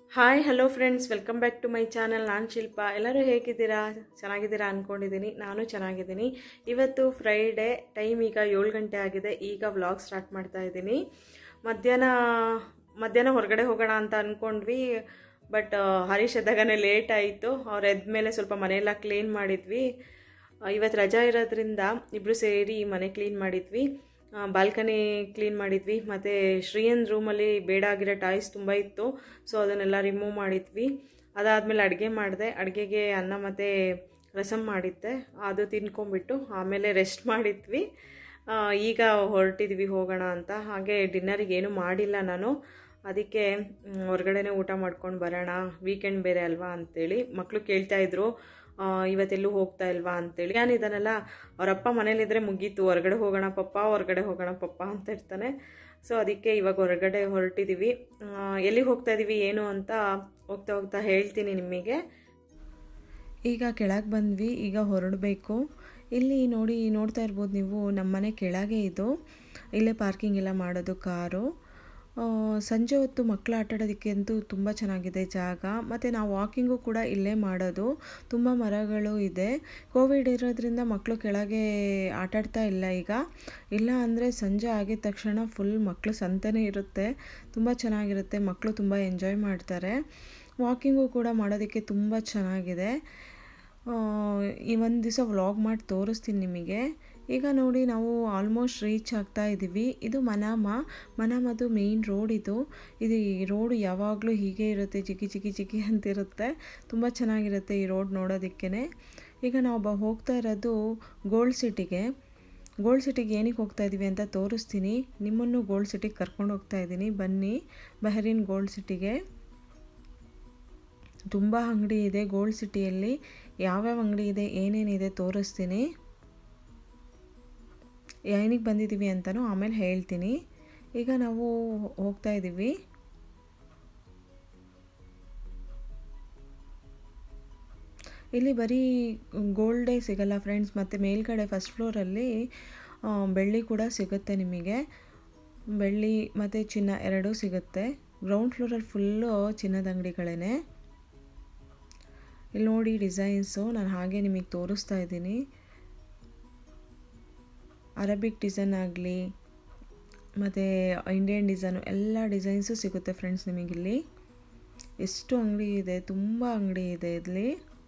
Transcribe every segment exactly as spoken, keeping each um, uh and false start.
Hi hello friends, welcome back to my channel. ನಾನು ಶಿಲ್ಪ. ಎಲ್ಲರೂ ಹೇಗಿದ್ದೀರಾ? ಚೆನ್ನಾಗಿದ್ದೀರಾ ಅಂದ್ಕೊಂಡಿದ್ದೀನಿ. ನಾನು ಚೆನ್ನಾಗಿದ್ದೀನಿ. ಇವತ್ತು ಫ್ರೈಡೇ, ಟೈಮ್ ಈಗ ಏಳು ಗಂಟೆ ಆಗಿದೆ. ಈಗ ವ್ಲಾಗ್ ಸ್ಟಾರ್ಟ್ ಮಾಡ್ತಾ ಇದ್ದೀನಿ. ಮಧ್ಯಾಹ್ನ ಮಧ್ಯಾಹ್ನ ಹೊರಗಡೆ ಹೋಗೋಣ ಅಂತ ಅಂದ್ಕೊಂಡ್ವಿ. ಬಟ್ ಹರೀಶ್ ಎದ್ದಾಗನೇ ಲೇಟ್ ಆಯಿತು. ಅವ್ರು ಎದ್ದ ಮೇಲೆ ಸ್ವಲ್ಪ ಮನೆಯೆಲ್ಲ ಕ್ಲೀನ್ ಮಾಡಿದ್ವಿ. ಇವತ್ತು ರಜಾ ಇರೋದ್ರಿಂದ ಇಬ್ಬರು ಸೇರಿ ಮನೆ ಕ್ಲೀನ್ ಮಾಡಿದ್ವಿ. ಬಾಲ್ಕನಿ ಕ್ಲೀನ್ ಮಾಡಿದ್ವಿ. ಮತ್ತು ಶ್ರೀಯನ್ ರೂಮಲ್ಲಿ ಬೇಡ ಆಗಿರೋ ಟಾಯ್ಸ್ ತುಂಬ ಇತ್ತು, ಸೊ ಅದನ್ನೆಲ್ಲ ರಿಮೂವ್ ಮಾಡಿದ್ವಿ. ಅದಾದಮೇಲೆ ಅಡುಗೆ ಮಾಡಿದೆ. ಅಡುಗೆಗೆ ಅನ್ನ ಮತ್ತು ರಸಮ್ ಮಾಡಿದ್ದೆ. ಅದು ತಿನ್ಕೊಂಬಿಟ್ಟು ಆಮೇಲೆ ರೆಸ್ಟ್ ಮಾಡಿದ್ವಿ. ಈಗ ಹೊರಟಿದ್ವಿ ಹೋಗೋಣ ಅಂತ. ಹಾಗೆ ಡಿನ್ನರಿಗೆ ಏನೂ ಮಾಡಿಲ್ಲ ನಾನು. ಅದಕ್ಕೆ ಹೊರಗಡೆನೇ ಊಟ ಮಾಡ್ಕೊಂಡು ಬರೋಣ, ವೀಕೆಂಡ್ ಬೇರೆ ಅಲ್ವಾ ಅಂತೇಳಿ. ಮಕ್ಕಳು ಕೇಳ್ತಾಯಿದ್ರು ಇವತ್ತೆಲ್ಲೂ ಹೋಗ್ತಾ ಇಲ್ವಾ ಅಂತೇಳಿ. ನಾನಿದ್ದಾನಲ್ಲ, ಅವರಪ್ಪ ಮನೇಲಿದ್ದರೆ ಮುಗೀತು, ಹೊರಗಡೆ ಹೋಗೋಣ ಪಪ್ಪ, ಹೊರಗಡೆ ಹೋಗೋಣ ಪಪ್ಪ ಅಂತ ಇರ್ತಾನೆ. ಸೊ ಅದಕ್ಕೆ ಇವಾಗ ಹೊರಗಡೆ ಹೊರಟಿದ್ದೀವಿ. ಎಲ್ಲಿಗೆ ಹೋಗ್ತಾ ಇದ್ದೀವಿ ಏನು ಅಂತ ಹೋಗ್ತಾ ಹೋಗ್ತಾ ಹೇಳ್ತೀನಿ ನಿಮಗೆ. ಈಗ ಕೆಳಗೆ ಬಂದ್ವಿ, ಈಗ ಹೊರಡಬೇಕು. ಇಲ್ಲಿ ನೋಡಿ ನೋಡ್ತಾ ಇರ್ಬೋದು ನೀವು, ನಮ್ಮನೆ ಕೆಳಗೆ ಇದು. ಇಲ್ಲೇ ಪಾರ್ಕಿಂಗ್ ಎಲ್ಲ ಮಾಡೋದು ಕಾರು. ಸಂಜೆ ಹೊತ್ತು ಮಕ್ಕಳು ಆಟಾಡೋದಕ್ಕೆ ಅಂತೂ ತುಂಬ ಚೆನ್ನಾಗಿದೆ ಜಾಗ. ಮತ್ತು ನಾವು ವಾಕಿಂಗು ಕೂಡ ಇಲ್ಲೇ ಮಾಡೋದು. ತುಂಬ ಮರಗಳು ಇದೆ. ಕೋವಿಡ್ ಇರೋದ್ರಿಂದ ಮಕ್ಕಳು ಕೆಳಗೆ ಆಟಾಡ್ತಾ ಇಲ್ಲ ಈಗ. ಇಲ್ಲ ಅಂದರೆ ಸಂಜೆ ಆಗಿದ ತಕ್ಷಣ ಫುಲ್ ಮಕ್ಕಳು ಸಂತೆನೇ ಇರುತ್ತೆ. ತುಂಬ ಚೆನ್ನಾಗಿರುತ್ತೆ. ಮಕ್ಕಳು ತುಂಬ ಎಂಜಾಯ್ ಮಾಡ್ತಾರೆ. ವಾಕಿಂಗು ಕೂಡ ಮಾಡೋದಕ್ಕೆ ತುಂಬ ಚೆನ್ನಾಗಿದೆ. ಈ ಒಂದು ದಿವಸ ವ್ಲಾಗ್ ಮಾಡಿ ತೋರಿಸ್ತೀನಿ ನಿಮಗೆ. ಈಗ ನೋಡಿ ನಾವು ಆಲ್ಮೋಸ್ಟ್ ರೀಚ್ ಆಗ್ತಾ ಇದ್ದೀವಿ. ಇದು ಮನಾಮ. ಮನಾಮದು ಮೇಯ್ನ್ ರೋಡ್ ಇದು. ಇದು ಈ ರೋಡು ಯಾವಾಗಲೂ ಹೀಗೆ ಇರುತ್ತೆ, ಜಿಗಿ ಜಿಗಿ ಜಿಗಿ ಅಂತಿರುತ್ತೆ. ತುಂಬ ಚೆನ್ನಾಗಿರುತ್ತೆ ಈ ರೋಡ್ ನೋಡೋದಕ್ಕೇ. ಈಗ ನಾವು ಬ ಹೋಗ್ತಾ ಇರೋದು ಗೋಲ್ಡ್ ಸಿಟಿಗೆ. ಗೋಲ್ಡ್ ಸಿಟಿಗೆ ಏನಕ್ಕೆ ಹೋಗ್ತಾ ಇದ್ದೀವಿ ಅಂತ ತೋರಿಸ್ತೀನಿ. ನಿಮ್ಮನ್ನು ಗೋಲ್ಡ್ ಸಿಟಿಗೆ ಕರ್ಕೊಂಡು ಹೋಗ್ತಾ ಇದ್ದೀನಿ, ಬನ್ನಿ. ಬಹರಿನ್ ಗೋಲ್ಡ್ ಸಿಟಿಗೆ ತುಂಬ ಅಂಗಡಿ ಇದೆ. ಗೋಲ್ಡ್ ಸಿಟಿಯಲ್ಲಿ ಯಾವ್ಯಾವ ಅಂಗಡಿ ಇದೆ, ಏನೇನಿದೆ ತೋರಿಸ್ತೀನಿ. ಏನಕ್ಕೆ ಬಂದಿದ್ದೀವಿ ಅಂತಲೂ ಆಮೇಲೆ ಹೇಳ್ತೀನಿ. ಈಗ ನಾವು ಹೋಗ್ತಾ ಇದ್ದೀವಿ. ಇಲ್ಲಿ ಬರೀ ಗೋಲ್ಡೇ ಸಿಗಲ್ಲ ಫ್ರೆಂಡ್ಸ್. ಮತ್ತು ಮೇಲ್ಗಡೆ ಫಸ್ಟ್ ಫ್ಲೋರಲ್ಲಿ ಬೆಳ್ಳಿ ಕೂಡ ಸಿಗುತ್ತೆ ನಿಮಗೆ. ಬೆಳ್ಳಿ ಮತ್ತು ಚಿನ್ನ ಎರಡೂ ಸಿಗುತ್ತೆ. ಗ್ರೌಂಡ್ ಫ್ಲೋರಲ್ಲಿ ಫುಲ್ಲು ಚಿನ್ನದ ಅಂಗಡಿಗಳೇ. ಇಲ್ಲಿ ನೋಡಿ ಡಿಸೈನ್ಸು, ನಾನು ಹಾಗೆ ನಿಮಗೆ ತೋರಿಸ್ತಾ ಇದ್ದೀನಿ. ಅರಬಿಕ್ ಡಿಸೈನ್ ಆಗಲಿ ಮತ್ತು ಇಂಡಿಯನ್ ಡಿಸೈನು ಎಲ್ಲ ಡಿಸೈನ್ಸು ಸಿಗುತ್ತೆ ಫ್ರೆಂಡ್ಸ್ ನಿಮಗಿಲ್ಲಿ. ಎಷ್ಟು ಅಂಗಡಿ ಇದೆ, ತುಂಬ ಅಂಗಡಿ ಇದೆ ಇಲ್ಲಿ.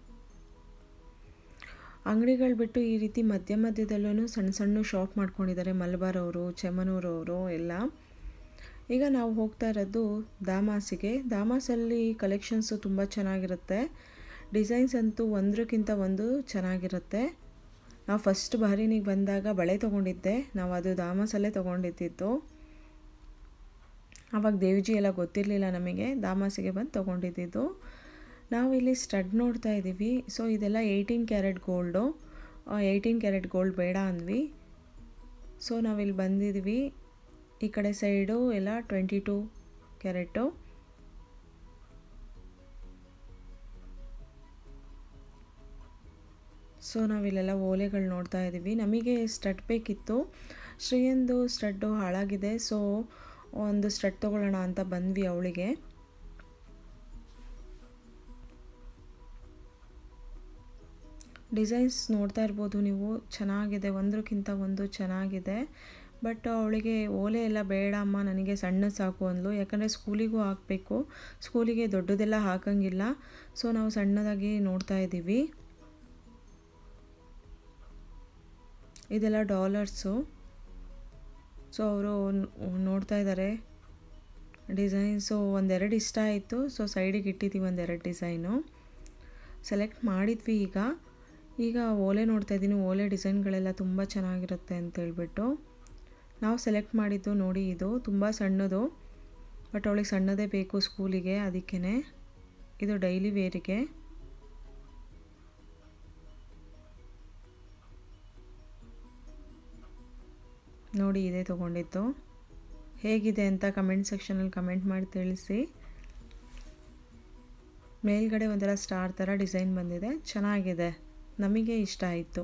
ಅಂಗಡಿಗಳು ಬಿಟ್ಟು ಈ ರೀತಿ ಮಧ್ಯ ಮಧ್ಯದಲ್ಲೂ ಸಣ್ಣ ಸಣ್ಣ ಶಾಪ್ ಮಾಡ್ಕೊಂಡಿದ್ದಾರೆ. ಮಲಬಾರ್ ಅವರು, ಚೆಮ್ಮನೂರವರು ಎಲ್ಲ. ಈಗ ನಾವು ಹೋಗ್ತಾ ಇರೋದು ದಾಮಾಸಿಗೆ. ದಾಮಾಸಲ್ಲಿ ಕಲೆಕ್ಷನ್ಸು ತುಂಬ ಚೆನ್ನಾಗಿರುತ್ತೆ. ಡಿಸೈನ್ಸ್ ಅಂತೂ ಒಂದಕ್ಕಿಂತ ಒಂದು ಚೆನ್ನಾಗಿರುತ್ತೆ. ನಾವು ಫಸ್ಟ್ ಬಹರೀನಿಗೆ ಬಂದಾಗ ಬಳೆ ತೊಗೊಂಡಿದ್ದೆ. ನಾವು ಅದು ದಾಮಾಸಲ್ಲೇ ತೊಗೊಂಡಿದ್ದು. ಆವಾಗ ದೇವ್ಜಿ ಎಲ್ಲ ಗೊತ್ತಿರಲಿಲ್ಲ ನಮಗೆ. ದಾಮಾಸಿಗೆ ಬಂದು ತೊಗೊಂಡಿದ್ದು. ನಾವು ಇಲ್ಲಿ ಸ್ಟಡ್ ನೋಡ್ತಾ ಇದ್ದೀವಿ. ಸೊ ಇದೆಲ್ಲ eighteen carat gold. Eighteen carat gold ಬೇಡ ಅಂದ್ವಿ. ಸೊ ನಾವಿಲ್ಲಿ ಬಂದಿದ್ವಿ. ಈ ಕಡೆ ಸೈಡು ಎಲ್ಲ ಟ್ವೆಂಟಿ ಟೂ ಕ್ಯಾರೆಟು. ಸೊ ನಾವಿಲ್ಲೆಲ್ಲ ಓಲೆಗಳು ನೋಡ್ತಾ ಇದ್ದೀವಿ. ನಮಗೆ ಸ್ಟಡ್ ಬೇಕಿತ್ತು. ಶ್ರೀಯಂದು ಸ್ಟಡ್ಡು ಹಾಳಾಗಿದೆ. ಸೊ ಒಂದು ಸ್ಟಡ್ ತೊಗೊಳ್ಳೋಣ ಅಂತ ಬಂದ್ವಿ ಅವಳಿಗೆ. ಡಿಸೈನ್ಸ್ ನೋಡ್ತಾ ಇರ್ಬೋದು ನೀವು, ಚೆನ್ನಾಗಿದೆ. ಒಂದಕ್ಕಿಂತ ಒಂದು ಚೆನ್ನಾಗಿದೆ. ಬಟ್ ಅವಳಿಗೆ ಓಲೆ ಎಲ್ಲ ಬೇಡ ಅಮ್ಮ, ನನಗೆ ಸಣ್ಣ ಸಾಕು ಅಂದ್ಲು. ಯಾಕಂದರೆ ಸ್ಕೂಲಿಗೂ ಹಾಕಬೇಕು. ಸ್ಕೂಲಿಗೆ ದೊಡ್ಡದೆಲ್ಲ ಹಾಕಂಗಿಲ್ಲ. ಸೊ ನಾವು ಸಣ್ಣದಾಗಿ ನೋಡ್ತಾ ಇದ್ದೀವಿ. ಇದೆಲ್ಲ ಡಾಲರ್ಸು. ಸೊ ಅವರು ನೋಡ್ತಾ ಇದ್ದಾರೆ ಡಿಸೈನ್ಸು. ಒಂದೆರಡು ಇಷ್ಟ ಆಯಿತು. ಸೊ ಸೈಡಿಗೆ ಇಟ್ಟಿದ್ದೀವಿ ಒಂದೆರಡು ಡಿಸೈನು. ಸೆಲೆಕ್ಟ್ ಮಾಡಿದ್ವಿ. ಈಗ ಈಗ ಓಲೆ ನೋಡ್ತಾ ಇದ್ದೀನಿ. ಓಲೆ ಡಿಸೈನ್ಗಳೆಲ್ಲ ತುಂಬ ಚೆನ್ನಾಗಿರುತ್ತೆ ಅಂತೇಳ್ಬಿಟ್ಟು ನಾವು ಸೆಲೆಕ್ಟ್ ಮಾಡಿದ್ದು. ನೋಡಿ ಇದು ತುಂಬ ಸಣ್ಣದು, ಬಟ್ ಅವಳಿಗೆ ಸಣ್ಣದೇ ಬೇಕು ಸ್ಕೂಲಿಗೆ, ಅದಕ್ಕೇ. ಇದು ಡೈಲಿ ವೇರಿಗೆ. ನೋಡಿ ಇದೇ ತೊಗೊಂಡಿದ್ದು. ಹೇಗಿದೆ ಅಂತ ಕಮೆಂಟ್ ಸೆಕ್ಷನಲ್ಲಿ ಕಮೆಂಟ್ ಮಾಡಿ ತಿಳಿಸಿ. ಮೇಲ್ಗಡೆ ಒಂಥರ ಸ್ಟಾರ್ ಥರ ಡಿಸೈನ್ ಬಂದಿದೆ, ಚೆನ್ನಾಗಿದೆ. ನಮಗೆ ಇಷ್ಟ ಆಯಿತು.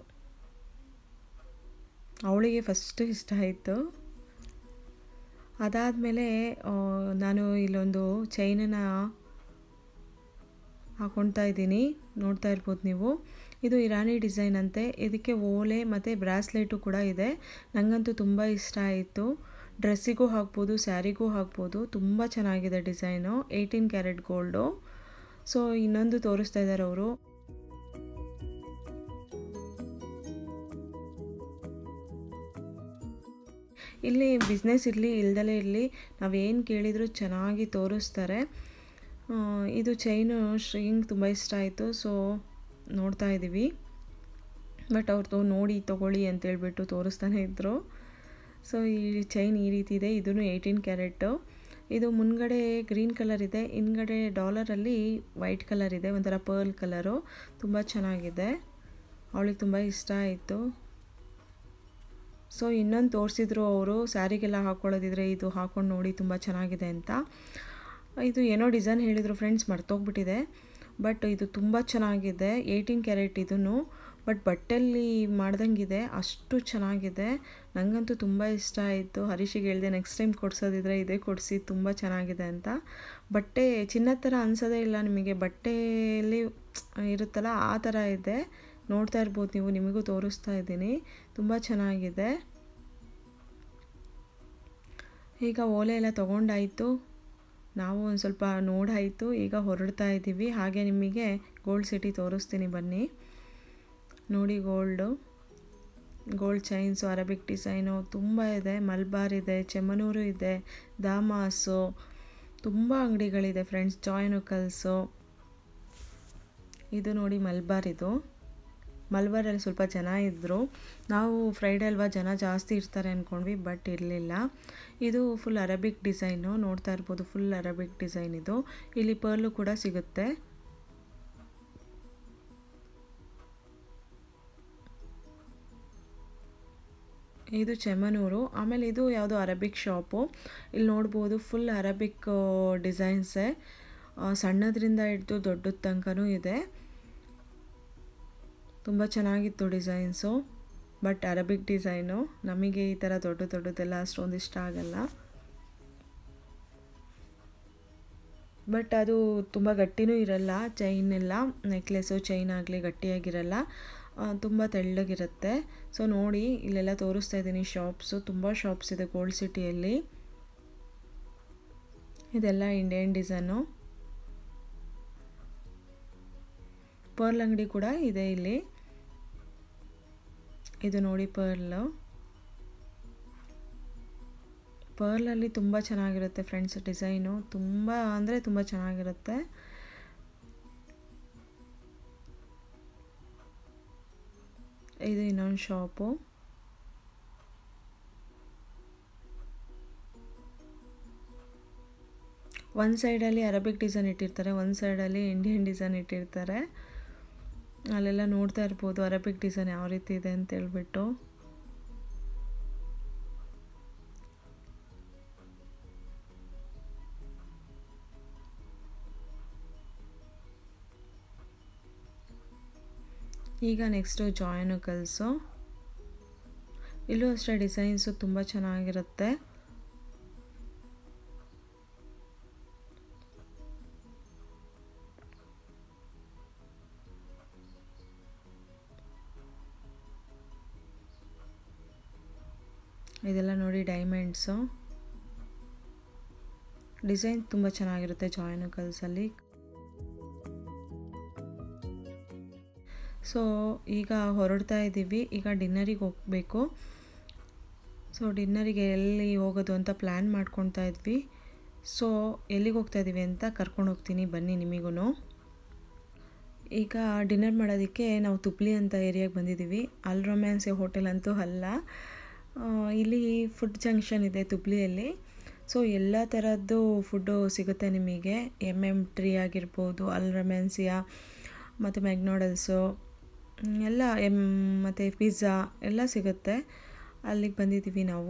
ಅವಳಿಗೆ ಫಸ್ಟ್ ಇಷ್ಟ ಆಯಿತು. ಅದಾದಮೇಲೆ ನಾನು ಇಲ್ಲೊಂದು ಚೈನನ್ನು ಹಾಕ್ಕೊಳ್ತಾ ಇದ್ದೀನಿ, ನೋಡ್ತಾ ಇರ್ಬೋದು ನೀವು. ಇದು ಇರಾನಿ ಡಿಸೈನ್ ಅಂತೆ. ಇದಕ್ಕೆ ಓಲೆ ಮತ್ತು ಬ್ರಾಸ್ಲೆಟು ಕೂಡ ಇದೆ. ನನಗಂತೂ ತುಂಬ ಇಷ್ಟ ಆಯಿತು. ಡ್ರೆಸ್ಸಿಗೂ ಹಾಕ್ಬೋದು, ಸ್ಯಾರಿಗೂ ಹಾಕ್ಬೋದು. ತುಂಬ ಚೆನ್ನಾಗಿದೆ design. Eighteen carat gold. So ಇನ್ನೊಂದು ತೋರಿಸ್ತಾ ಇದ್ದಾರೆ ಅವರು. ಇಲ್ಲಿ ಬಿಸ್ನೆಸ್ ಇರಲಿ ಇಲ್ದಲೇ ಇರಲಿ, ನಾವೇನು ಕೇಳಿದರೂ ಚೆನ್ನಾಗಿ ತೋರಿಸ್ತಾರೆ. ಇದು ಚೈನು ಶ್ರೀಂಗ್ ತುಂಬ ಇಷ್ಟ ಆಯಿತು. ಸೊ ನೋಡ್ತಾ ಇದ್ದೀವಿ. ಬಟ್ ಅವ್ರದ್ದು ನೋಡಿ ತೊಗೊಳ್ಳಿ ಅಂತೇಳ್ಬಿಟ್ಟು ತೋರಿಸ್ತಾನೆ ಇದ್ದರು. ಸೊ ಈ ಚೈನ್ ಈ ರೀತಿ ಇದೆ. ಇದೂ ಏಯ್ಟೀನ್ ಕ್ಯಾರೆಟು. ಇದು ಮುನ್ಗಡೆ ಗ್ರೀನ್ ಕಲರ್ ಇದೆ, ಹಿಂದ್ಗಡೆ ಡಾಲರಲ್ಲಿ ವೈಟ್ ಕಲರ್ ಇದೆ, ಒಂಥರ ಪರ್ಲ್ ಕಲರು. ತುಂಬ ಚೆನ್ನಾಗಿದೆ, ಅವಳಿಗೆ ತುಂಬ ಇಷ್ಟ ಆಯಿತು. ಸೊ ಇನ್ನೊಂದು ತೋರಿಸಿದ್ರು ಅವರು, ಸ್ಯಾರಿಗೆಲ್ಲ ಹಾಕ್ಕೊಳ್ಳೋದಿದ್ರೆ ಇದು ಹಾಕ್ಕೊಂಡು ನೋಡಿ ತುಂಬ ಚೆನ್ನಾಗಿದೆ ಅಂತ. ಇದು ಏನೋ ಡಿಸೈನ್ ಹೇಳಿದರು ಫ್ರೆಂಡ್ಸ್, ಮರ್ತೋಗ್ಬಿಟ್ಟಿದೆ. ಬಟ್ ಇದು ತುಂಬ ಚೆನ್ನಾಗಿದೆ. ಏಯ್ಟೀನ್ ಕ್ಯಾರೆಟ್ ಇದೂ. ಬಟ್ ಬಟ್ಟೆಯಲ್ಲಿ ಮಾಡ್ದಂಗಿದೆ, ಅಷ್ಟು ಚೆನ್ನಾಗಿದೆ. ನನಗಂತೂ ತುಂಬ ಇಷ್ಟ ಆಯಿತು. ಹರೀಶಿಗೆ ಹೇಳಿದೆ ನೆಕ್ಸ್ಟ್ ಟೈಮ್ ಕೊಡಿಸೋದಿದ್ರೆ ಇದೇ ಕೊಡಿಸಿ, ತುಂಬ ಚೆನ್ನಾಗಿದೆ ಅಂತ. ಬಟ್ಟೆ ಚಿನ್ನದ ಥರ ಅನಿಸೋದೇ ಇಲ್ಲ ನಿಮಗೆ, ಬಟ್ಟೆಯಲ್ಲಿ ಇರುತ್ತಲ್ಲ ಆ ಥರ ಇದೆ. ನೋಡ್ತಾ ಇರ್ಬೋದು ನೀವು, ನಿಮಗೂ ತೋರಿಸ್ತಾ ಇದ್ದೀನಿ. ತುಂಬ ಚೆನ್ನಾಗಿದೆ. ಈಗ ಓಲೆ ಎಲ್ಲ ತೊಗೊಂಡಾಯಿತು, ನಾವು ಒಂದು ಸ್ವಲ್ಪ ನೋಡಾಯಿತು. ಈಗ ಹೊರಡ್ತಾ ಇದ್ದೀವಿ. ಹಾಗೆ ನಿಮಗೆ ಗೋಲ್ಡ್ ಸಿಟಿ ತೋರಿಸ್ತೀನಿ ಬನ್ನಿ. ನೋಡಿ gold, gold chains, Arabic design ತುಂಬ ಇದೆ. ಮಲ್ಬಾರ್ ಇದೆ, ಚೆಮ್ಮನೂರು ಇದೆ, ದಾಮಾಸು, ತುಂಬ ಅಂಗಡಿಗಳಿದೆ ಫ್ರೆಂಡ್ಸ್. ಜಾಯ್ನುಕಲ್ಸು. ಇದು ನೋಡಿ ಮಲ್ಬಾರ್. ಇದು ಮಲ್ಬಾರಲ್ಲಿ ಸ್ವಲ್ಪ ಜನ ಇದ್ದರು. ನಾವು ಫ್ರೈಡೇ ಅಲ್ವಾ ಜನ ಜಾಸ್ತಿ ಇರ್ತಾರೆ ಅಂದ್ಕೊಂಡ್ವಿ, ಬಟ್ ಇರಲಿಲ್ಲ. ಇದು ಫುಲ್ ಅರಬಿಕ್ ಡಿಸೈನು, ನೋಡ್ತಾ ಇರ್ಬೋದು. ಫುಲ್ ಅರಬಿಕ್ ಡಿಸೈನ್ ಇದು. ಇಲ್ಲಿ ಪರ್ಲು ಕೂಡ ಸಿಗುತ್ತೆ. ಇದು ಚೆಮ್ಮನೂರು. ಆಮೇಲೆ ಇದು ಯಾವುದೋ ಅರಬಿಕ್ ಶಾಪು. ಇಲ್ಲಿ ನೋಡ್ಬೋದು ಫುಲ್ ಅರಬಿಕ್ ಡಿಸೈನ್ಸೇ, ಸಣ್ಣದರಿಂದ ಹಿಡಿದು ದೊಡ್ಡದ ತನಕನೂ ಇದೆ. ತುಂಬ ಚೆನ್ನಾಗಿತ್ತು ಡಿಸೈನ್ಸು. ಬಟ್ ಅರಬಿಕ್ ಡಿಸೈನು, ನಮಗೆ ಈ ಥರ ದೊಡ್ಡ ದೊಡ್ಡದೆಲ್ಲ ಅಷ್ಟೊಂದು ಇಷ್ಟ ಆಗಲ್ಲ. ಬಟ್ ಅದು ತುಂಬ ಗಟ್ಟಿನೂ ಇರಲ್ಲ. ಚೈನ್ ಎಲ್ಲ, ನೆಕ್ಲೆಸು ಚೈನ್ ಆಗಲಿ ಗಟ್ಟಿಯಾಗಿರಲ್ಲ, ತುಂಬ ತೆಳ್ಳಗಿರುತ್ತೆ. ಸೊ ನೋಡಿ ಇಲ್ಲೆಲ್ಲ ತೋರಿಸ್ತಾ ಇದ್ದೀನಿ ಶಾಪ್ಸು. ತುಂಬ ಶಾಪ್ಸ್ ಇದೆ ಗೋಲ್ಡ್ ಸಿಟಿಯಲ್ಲಿ. ಇದೆಲ್ಲ ಇಂಡಿಯನ್ ಡಿಸೈನು. ಪರ್ಲ್ ಅಂಗಡಿ ಕೂಡ ಇದೆ ಇಲ್ಲಿ. ಇದು ನೋಡಿ ಪರ್ಲು. ಪರ್ಲಲ್ಲಿ ತುಂಬ ಚೆನ್ನಾಗಿರುತ್ತೆ ಫ್ರೆಂಡ್ಸ್ ಡಿಸೈನು. ತುಂಬ ಅಂದರೆ ತುಂಬ ಚೆನ್ನಾಗಿರುತ್ತೆ. ಇದು ಇನ್ನೊಂದು ಶಾಪು. ಒಂದು ಸೈಡಲ್ಲಿ ಅರಬಿಕ್ ಡಿಸೈನ್ ಇಟ್ಟಿರ್ತಾರೆ, ಒಂದು ಸೈಡಲ್ಲಿ ಇಂಡಿಯನ್ ಡಿಸೈನ್ ಇಟ್ಟಿರ್ತಾರೆ. ಅಲ್ಲೆಲ್ಲ ನೋಡ್ತಾ ಇರ್ಬೋದು ಅರಬಿಕ್ ಡಿಸೈನ್ ಯಾವ ರೀತಿ ಇದೆ ಅಂತ ಹೇಳ್ಬಿಟ್ಟು. ಈಗ ನೆಕ್ಸ್ಟು ಜಾಯ್ನುಕಲ್ಸು. ಇಲ್ಲೂ ಅಷ್ಟೇ ಡಿಸೈನ್ಸು ತುಂಬ ಚೆನ್ನಾಗಿರುತ್ತೆ. ಇದೆಲ್ಲ ನೋಡಿ ಡೈಮಂಡ್ಸು. ಡಿಸೈನ್ ತುಂಬ ಚೆನ್ನಾಗಿರುತ್ತೆ ಜಾಯ್ನುಕಲ್ಸಲ್ಲಿ. ಸೊ ಈಗ ಹೊರಡ್ತಾ ಇದ್ದೀವಿ. ಈಗ ಡಿನ್ನರಿಗೆ ಹೋಗಬೇಕು. ಸೊ ಡಿನ್ನರಿಗೆ ಎಲ್ಲಿ ಹೋಗೋದು ಅಂತ ಪ್ಲ್ಯಾನ್ ಮಾಡ್ಕೊತಾ ಇದ್ವಿ. ಸೊ ಎಲ್ಲಿಗೆ ಹೋಗ್ತಾ ಇದ್ದೀವಿ ಅಂತ ಕರ್ಕೊಂಡು ಹೋಗ್ತೀನಿ ಬನ್ನಿ ನಿಮಗೂ. ಈಗ ಡಿನ್ನರ್ ಮಾಡೋದಕ್ಕೆ ನಾವು ತುಪ್ಲಿ ಅಂತ ಏರಿಯಾಗೆ ಬಂದಿದ್ದೀವಿ. ಅಲ್ ರೊಮ್ಯಾನ್ಸ್ ಹೋಟೆಲ್ ಅಂತೂ ಅಲ್ಲ, ಇಲ್ಲಿ ಫುಡ್ ಜಂಕ್ಷನ್ ಇದೆ ತುಪ್ಲಿಯಲ್ಲಿ. ಸೊ ಎಲ್ಲ ಥರದ್ದು ಫುಡ್ಡು ಸಿಗುತ್ತೆ ನಿಮಗೆ. ಎಮ್ ಎಮ್ ಟ್ರೀ ಆಗಿರ್ಬೋದು, ಅಲ್ ರೊಮ್ಯಾನ್ಸಿಯಾ ಮತ್ತು ಮ್ಯಾಕ್ಡೊನಾಲ್ಡ್ಸು ಎಲ್ಲ, ಎಮ್ ಮತ್ತು ಪಿಜ್ಜಾ ಎಲ್ಲ ಸಿಗುತ್ತೆ. ಅಲ್ಲಿಗೆ ಬಂದಿದ್ದೀವಿ ನಾವು.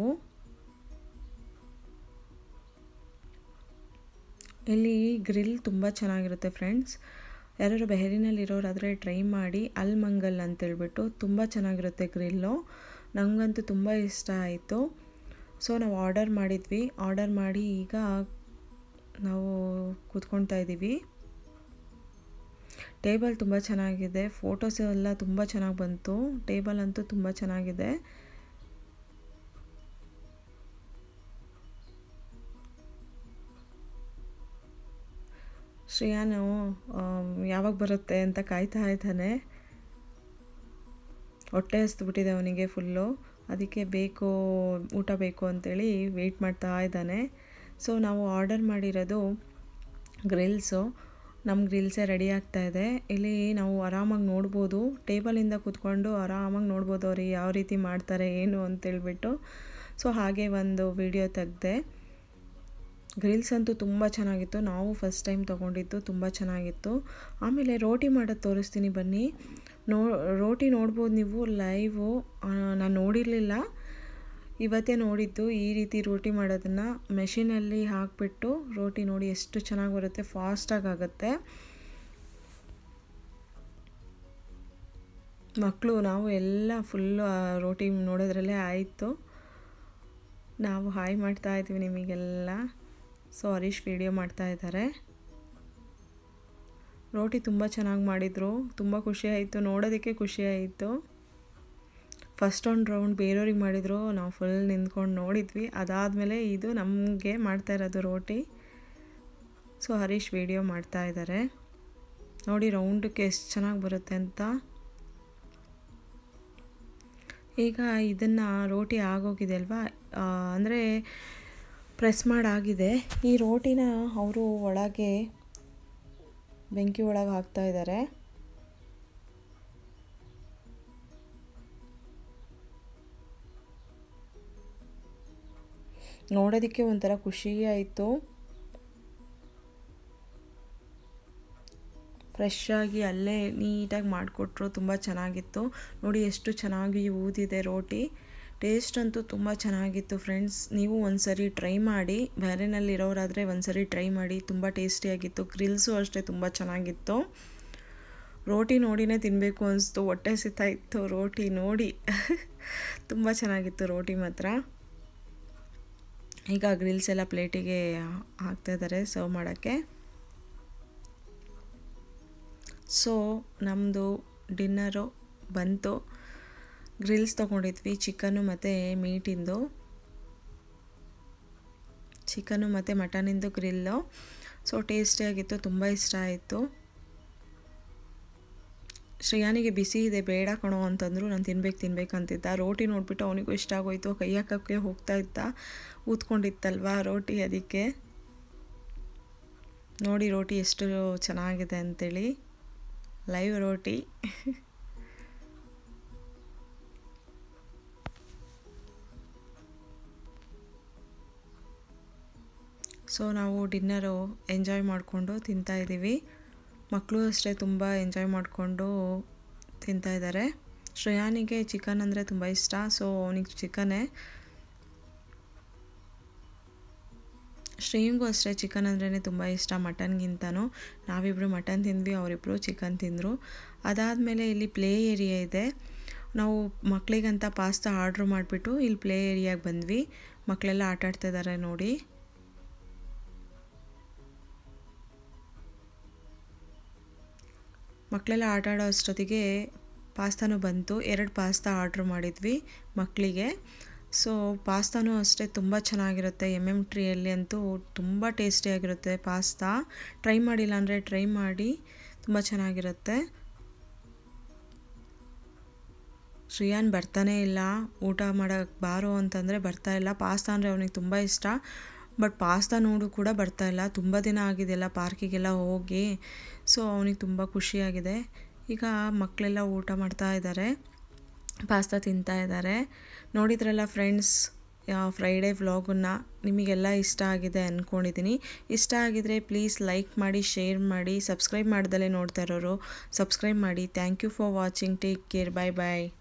ಇಲ್ಲಿ ಗ್ರಿಲ್ ತುಂಬ ಚೆನ್ನಾಗಿರುತ್ತೆ ಫ್ರೆಂಡ್ಸ್. ಯಾರು ಬೆಹರಿನಲ್ಲಿರೋರಾದರೆ ಟ್ರೈ ಮಾಡಿ. ಅಲ್ ಮಂಗಲ್ ಅಂತೇಳ್ಬಿಟ್ಟು ತುಂಬ ಚೆನ್ನಾಗಿರುತ್ತೆ ಗ್ರಿಲ್ಲು. ನನಗಂತೂ ತುಂಬ ಇಷ್ಟ ಆಯಿತು. ಸೊ ನಾವು ಆರ್ಡರ್ ಮಾಡಿದ್ವಿ. ಆರ್ಡರ್ ಮಾಡಿ ಈಗ ನಾವು ಕೂತ್ಕೊಳ್ತಾ ಇದ್ದೀವಿ. ಟೇಬಲ್ ತುಂಬ ಚೆನ್ನಾಗಿದೆ, ಫೋಟೋಸ್ ಎಲ್ಲ ತುಂಬ ಚೆನ್ನಾಗಿ ಬಂತು. ಟೇಬಲ್ ಅಂತೂ ತುಂಬ ಚೆನ್ನಾಗಿದೆ. ಶ್ರೇಯಾನು ಯಾವಾಗ ಬರುತ್ತೆ ಅಂತ ಕಾಯ್ತಾ ಇದ್ದಾನೆ. ಹೊಟ್ಟೆ ಹಸ್ದುಬಿಟ್ಟಿದೆ ಅವನಿಗೆ ಫುಲ್ಲು, ಅದಕ್ಕೆ ಬೇಕು ಊಟ ಬೇಕು ಅಂತೇಳಿ ವೆಯ್ಟ್ ಮಾಡ್ತಾ ಇದ್ದಾನೆ. ಸೊ ನಾವು ಆರ್ಡರ್ ಮಾಡಿರೋದು ಗ್ರಿಲ್ಸು. ನಮ್ಮ ಗ್ರಿಲ್ಸೇ ರೆಡಿ ಆಗ್ತಾಯಿದೆ. ಇಲ್ಲಿ ನಾವು ಆರಾಮಾಗಿ ನೋಡ್ಬೋದು, ಟೇಬಲಿಂದ ಕೂತ್ಕೊಂಡು ಆರಾಮಾಗಿ ನೋಡ್ಬೋದು ಅವ್ರು ಯಾವ ರೀತಿ ಮಾಡ್ತಾರೆ ಏನು ಅಂತೇಳ್ಬಿಟ್ಟು. ಸೊ ಹಾಗೆ ಒಂದು ವಿಡಿಯೋ ತೆಗೆದೆ. ಗ್ರಿಲ್ಸ್ ಅಂತೂ ತುಂಬ ಚೆನ್ನಾಗಿತ್ತು, ನಾವು ಫಸ್ಟ್ ಟೈಮ್ ತೊಗೊಂಡಿದ್ದು, ತುಂಬ ಚೆನ್ನಾಗಿತ್ತು. ಆಮೇಲೆ ರೋಟಿ ಮಾಡೋದು ತೋರಿಸ್ತೀನಿ ಬನ್ನಿ. ನೋ ರೋಟಿ ನೋಡ್ಬೋದು ನೀವು ಲೈವು, ನಾನು ನೋಡಿರಲಿಲ್ಲ, ಇವತ್ತೇ ನೋಡಿದ್ದು. ಈ ರೀತಿ ರೋಟಿ ಮಾಡೋದನ್ನು ಮೆಷಿನಲ್ಲಿ ಹಾಕಿಬಿಟ್ಟು ರೋಟಿ ನೋಡಿ ಎಷ್ಟು ಚೆನ್ನಾಗಿ ಬರುತ್ತೆ, ಫಾಸ್ಟಾಗಿ ಆಗುತ್ತೆ. ಮಕ್ಕಳು ನಾವು ಎಲ್ಲ ಫುಲ್ಲು ರೋಟಿ ನೋಡೋದ್ರಲ್ಲೇ ಆಯಿತು. ನಾವು ಹಾಯ್ ಮಾಡ್ತಾ ಇದ್ದೀವಿ ನಿಮಗೆಲ್ಲ. ಸೊ ಹರೀಶ್ ವಿಡಿಯೋ ಮಾಡ್ತಾ ಇದ್ದಾರೆ. ರೋಟಿ ತುಂಬ ಚೆನ್ನಾಗಿ ಮಾಡಿದರು, ತುಂಬ ಖುಷಿ ಆಯಿತು, ನೋಡೋದಕ್ಕೆ ಖುಷಿ ಆಯಿತು. ಫಸ್ಟ್ ಒಂದು ರೌಂಡ್ ಬೇರೆಯವ್ರಿಗೆ ಮಾಡಿದರು, ನಾವು ಫುಲ್ ನಿಂತ್ಕೊಂಡು ನೋಡಿದ್ವಿ. ಅದಾದಮೇಲೆ ಇದು ನಮಗೆ ಮಾಡ್ತಾ ಇರೋದು ರೋಟಿ. ಸೊ ಹರೀಶ್ ವಿಡಿಯೋ ಮಾಡ್ತಾ ಇದ್ದಾರೆ ನೋಡಿ, ರೌಂಡಕ್ಕೆ ಎಷ್ಟು ಚೆನ್ನಾಗಿ ಬರುತ್ತೆ ಅಂತ. ಈಗ ಇದನ್ನು ರೋಟಿ ಆಗೋಗಿದೆ ಅಲ್ವಾ, ಅಂದರೆ ಪ್ರೆಸ್ ಮಾಡಾಗಿದೆ. ಈ ರೋಟಿನ ಅವರು ಒಳಗೆ ಬೆಂಕಿ ಒಳಗೆ ಹಾಕ್ತಾ ಇದ್ದಾರೆ. ನೋಡೋದಕ್ಕೆ ಒಂಥರ ಖುಷಿ ಆಯಿತು. ಫ್ರೆಶ್ ಆಗಿ ಅಲ್ಲೇ ನೀಟಾಗಿ ಮಾಡಿಕೊಟ್ರು, ತುಂಬ ಚೆನ್ನಾಗಿತ್ತು. ನೋಡಿ ಎಷ್ಟು ಚೆನ್ನಾಗಿ ಊದಿದೆ ರೋಟಿ. ಟೇಸ್ಟ್ ಅಂತೂ ತುಂಬ ಚೆನ್ನಾಗಿತ್ತು ಫ್ರೆಂಡ್ಸ್. ನೀವು ಒಂದು ಸರಿ ಟ್ರೈ ಮಾಡಿ, ಬೇರೆನಲ್ಲಿರೋರಾದರೆ ಒಂದು ಸರಿ ಟ್ರೈ ಮಾಡಿ, ತುಂಬ ಟೇಸ್ಟಿಯಾಗಿತ್ತು. ಗ್ರಿಲ್ಸು ಅಷ್ಟೇ ತುಂಬ ಚೆನ್ನಾಗಿತ್ತು. ರೋಟಿ ನೋಡಿನೇ ತಿನ್ನಬೇಕು ಅನಿಸ್ತು, ಹೊಟ್ಟೆ ಸಿಗ್ತಾ ಇತ್ತು ರೋಟಿ ನೋಡಿ. ತುಂಬ ಚೆನ್ನಾಗಿತ್ತು ರೋಟಿ ಮಾತ್ರ. ಈಗ ಗ್ರಿಲ್ಸ್ ಎಲ್ಲ ಪ್ಲೇಟಿಗೆ ಹಾಕ್ತಾಯಿದ್ದಾರೆ ಸರ್ವ್ ಮಾಡೋಕ್ಕೆ. ಸೊ ನಮ್ಮದು ಡಿನ್ನರು ಬಂತು. ಗ್ರಿಲ್ಸ್ ತೊಗೊಂಡಿದ್ವಿ, ಚಿಕನ್ನು ಮತ್ತು ಮೀಟಿಂದು, ಚಿಕನ್ನು ಮತ್ತು ಮಟನಿಂದು ಗ್ರಿಲ್ಲು. ಸೊ ಟೇಸ್ಟಿಯಾಗಿತ್ತು, ತುಂಬ ಇಷ್ಟ ಆಯಿತು. ಶ್ರೇಯಾನಿಗೆ ಬಿಸಿ ಇದೆ ಬೇಡ ಕಣೋ ಅಂತಂದರು, ನಾನು ತಿನ್ಬೇಕು ತಿನ್ಬೇಕು ಅಂತಿದ್ದ. ರೋಟಿ ನೋಡಿಬಿಟ್ಟು ಅವನಿಗೂ ಇಷ್ಟ ಆಗೋಯ್ತು, ಕೈ ಹಾಕೋಕ್ಕೆ ಹೋಗ್ತಾ ಇದ್ದ, ಊದ್ಕೊಂಡಿತ್ತಲ್ವ ರೋಟಿ, ಅದಕ್ಕೆ. ನೋಡಿ ರೋಟಿ ಎಷ್ಟು ಚೆನ್ನಾಗಿದೆ ಅಂಥೇಳಿ, ಲೈವ್ ರೋಟಿ. ಸೊ ನಾವು ಡಿನ್ನರು ಎಂಜಾಯ್ ಮಾಡಿಕೊಂಡು ತಿಂತಾಯಿದ್ದೀವಿ. ಮಕ್ಕಳು ಅಷ್ಟೇ ತುಂಬ ಎಂಜಾಯ್ ಮಾಡಿಕೊಂಡು ತಿಂತಾಯಿದ್ದಾರೆ. ಶ್ರೇಯಾನಿಗೆ ಚಿಕನ್ ಅಂದರೆ ತುಂಬ ಇಷ್ಟ, ಸೊ ಅವನಿಗೆ ಚಿಕನ್ನೇ. ಶ್ರೇಯಂಗೂ ಅಷ್ಟೇ ಚಿಕನ್ ಅಂದ್ರೇ ತುಂಬ ಇಷ್ಟ ಮಟನ್ಗಿಂತನೂ. ನಾವಿಬ್ಬರು ಮಟನ್ ತಿಂದ್ವಿ, ಅವರಿಬ್ಬರು ಚಿಕನ್ ತಿಂದರು. ಅದಾದಮೇಲೆ ಇಲ್ಲಿ ಪ್ಲೇ ಏರಿಯಾ ಇದೆ. ನಾವು ಮಕ್ಕಳಿಗಂತ ಪಾಸ್ತಾ ಆರ್ಡ್ರ್ ಮಾಡಿಬಿಟ್ಟು ಇಲ್ಲಿ ಪ್ಲೇ ಏರಿಯಾಗೆ ಬಂದ್ವಿ. ಮಕ್ಕಳೆಲ್ಲ ಆಟ ಆಡ್ತಿದ್ದಾರೆ ನೋಡಿ. ಮಕ್ಕಳೆಲ್ಲ ಆಟ ಆಡೋ ಅಷ್ಟೊತ್ತಿಗೆ ಪಾಸ್ತಾನೂ ಬಂತು. ಎರಡು ಪಾಸ್ತಾ ಆರ್ಡ್ರ್ ಮಾಡಿದ್ವಿ ಮಕ್ಕಳಿಗೆ. ಸೊ ಪಾಸ್ತಾನೂ ಅಷ್ಟೇ ತುಂಬ ಚೆನ್ನಾಗಿರುತ್ತೆ. ಎಮ್ ಎಮ್ ಟ್ರೀಯಲ್ಲಿ ಅಂತೂ ತುಂಬ ಟೇಸ್ಟಿಯಾಗಿರುತ್ತೆ ಪಾಸ್ತಾ. ಟ್ರೈ ಮಾಡಿಲ್ಲ ಅಂದರೆ ಟ್ರೈ ಮಾಡಿ, ತುಂಬ ಚೆನ್ನಾಗಿರುತ್ತೆ. ಶ್ರೇಯಾನ್ ಬರ್ತಾನೇ ಇಲ್ಲ, ಊಟ ಮಾಡೋಕ್ಕೆ ಬಾರೋ ಅಂತಂದರೆ ಬರ್ತಾ ಇಲ್ಲ. ಪಾಸ್ತಾ ಅಂದರೆ ಅವನಿಗೆ ತುಂಬ ಇಷ್ಟ, ಬಟ್ ಪಾಸ್ತಾ ನೋಡು ಕೂಡ ಬರ್ತಾ ಇಲ್ಲ. ತುಂಬ ದಿನ ಆಗಿದೆಯಲ್ಲ ಪಾರ್ಕಿಗೆಲ್ಲ ಹೋಗಿ, ಸೊ ಅವನಿಗೆ ತುಂಬ ಖುಷಿಯಾಗಿದೆ. ಈಗ ಮಕ್ಕಳೆಲ್ಲ ಊಟ ಮಾಡ್ತಾ ಇದ್ದಾರೆ, ಪಾಸ್ತಾ ತಿಂತಾ ಇದ್ದಾರೆ. ನೋಡಿದ್ರಲ್ಲ ಫ್ರೆಂಡ್ಸ್ ಫ್ರೈಡೇ ವ್ಲಾಗನ್ನು, ನಿಮಗೆಲ್ಲ ಇಷ್ಟ ಆಗಿದೆ ಅಂದ್ಕೊಂಡಿದ್ದೀನಿ. ಇಷ್ಟ ಆಗಿದರೆ ಪ್ಲೀಸ್ ಲೈಕ್ ಮಾಡಿ, ಶೇರ್ ಮಾಡಿ, ಸಬ್ಸ್ಕ್ರೈಬ್ ಮಾಡ್ದಲೇ ನೋಡ್ತಾ ಇರೋರು ಸಬ್ಸ್ಕ್ರೈಬ್ ಮಾಡಿ. Thank you for watching. Take care, bye bye.